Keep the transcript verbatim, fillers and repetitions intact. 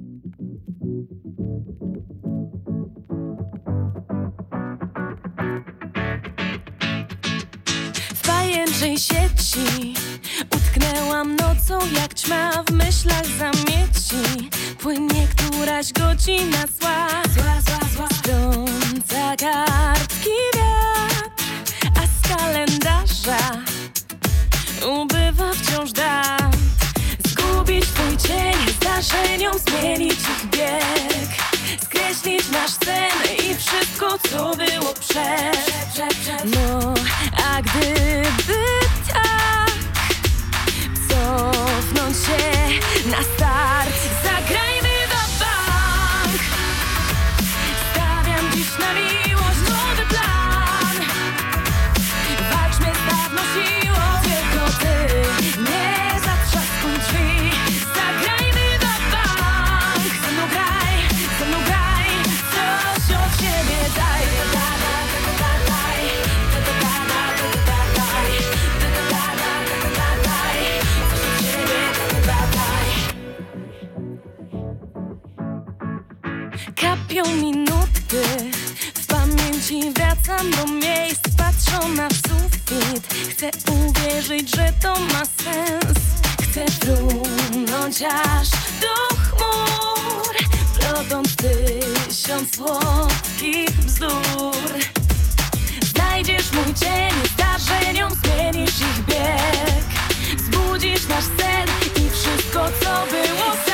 W pajęczej sieci utknęłam nocą jak ćma, w myślach zamieci płynie któraś godzina zła. Zła, zła, zła. Strąca kartki wiatr, a z kalendarza ubywa wciąż dat. Zgubić twój cień zdarzeniom, zmienić ich bieg, skreślić nasz sen i wszystko co było przed. No, a gdyby tak, cofnąć się na start, zagrajmy wa bank. Stawiam dziś na miłość nowy plan. Walczmy z dawną siłą, tylko ty nie zatrzaskuj drzwi. Zagrajmy wa bank. Ze mną graj, ze mną graj, coś od siebie daj. Kapią minutki, w pamięci wracam do miejsc, patrzona w sufit. Chcę uwierzyć, że to ma sens. Chcę frunąć aż do chmur, plotąc tysiąc słodkich bzdur. Znajdziesz mój cień, zdarzeniom zmienisz ich bieg, wzbudzisz nasz sen i wszystko co było.